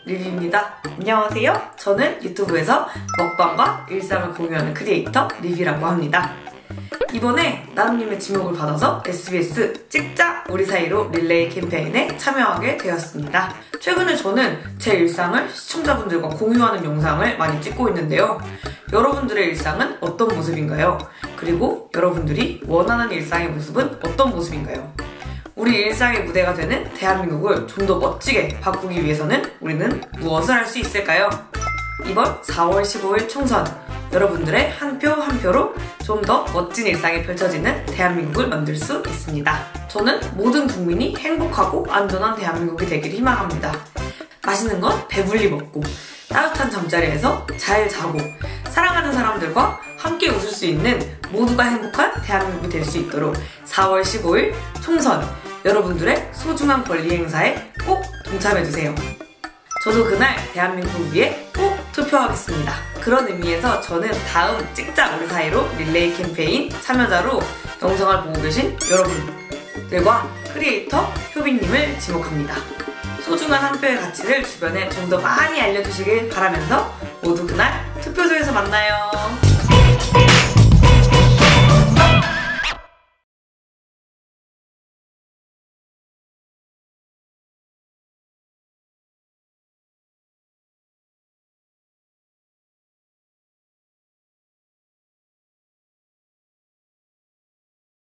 리뷰입니다. 안녕하세요. 저는 유튜브에서 먹방과 일상을 공유하는 크리에이터 리뷰라고 합니다. 이번에 나눔님의 지목을 받아서 SBS 찍자 우리 사이로 릴레이 캠페인에 참여하게 되었습니다. 최근에 저는 제 일상을 시청자분들과 공유하는 영상을 많이 찍고 있는데요. 여러분들의 일상은 어떤 모습인가요? 그리고 여러분들이 원하는 일상의 모습은 어떤 모습인가요? 우리 일상의 무대가 되는 대한민국을 좀 더 멋지게 바꾸기 위해서는 우리는 무엇을 할 수 있을까요? 이번 4월 15일 총선, 여러분들의 한 표 한 표로 좀 더 멋진 일상이 펼쳐지는 대한민국을 만들 수 있습니다. 저는 모든 국민이 행복하고 안전한 대한민국이 되기를 희망합니다. 맛있는 건 배불리 먹고, 따뜻한 잠자리에서 잘 자고, 사랑하는 사람들과 함께 웃을 수 있는 모두가 행복한 대한민국이 될 수 있도록 4월 15일 총선, 여러분들의 소중한 권리 행사에 꼭 동참해주세요. 저도 그날 대한민국을 위해 꼭 투표하겠습니다. 그런 의미에서 저는 다음 찍자 우리 사이로 릴레이 캠페인 참여자로 영상을 보고 계신 여러분들과 크리에이터 효빈님을 지목합니다. 소중한 한 표의 가치를 주변에 좀 더 많이 알려주시길 바라면서 모두 그날 투표소에서 만나요.